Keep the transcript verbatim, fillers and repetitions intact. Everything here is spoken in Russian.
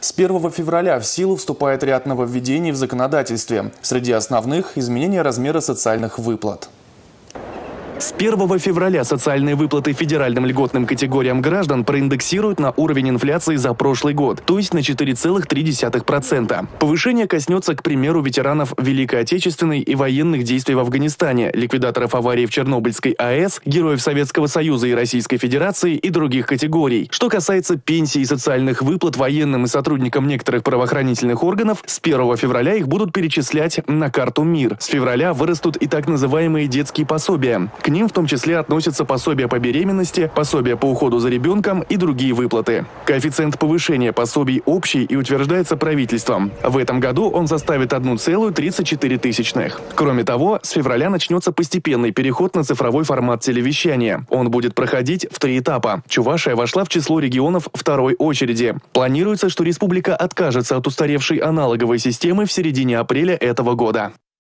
С первого февраля в силу вступает ряд нововведений в законодательстве. Среди основных – изменение размера социальных выплат. С первого февраля социальные выплаты федеральным льготным категориям граждан проиндексируют на уровень инфляции за прошлый год, то есть на четыре целых три десятых процента. Повышение коснется, к примеру, ветеранов Великой Отечественной и военных действий в Афганистане, ликвидаторов аварии в Чернобыльской АЭС, героев Советского Союза и Российской Федерации и других категорий. Что касается пенсий и социальных выплат военным и сотрудникам некоторых правоохранительных органов, с первого февраля их будут перечислять на карту МИР. С февраля вырастут и так называемые детские пособия. К ним в том числе относятся пособия по беременности, пособия по уходу за ребенком и другие выплаты. Коэффициент повышения пособий общий и утверждается правительством. В этом году он составит одна целая тридцать четыре тысячных. Кроме того, с февраля начнется постепенный переход на цифровой формат телевещания. Он будет проходить в три этапа. Чувашия вошла в число регионов второй очереди. Планируется, что республика откажется от устаревшей аналоговой системы в середине апреля этого года.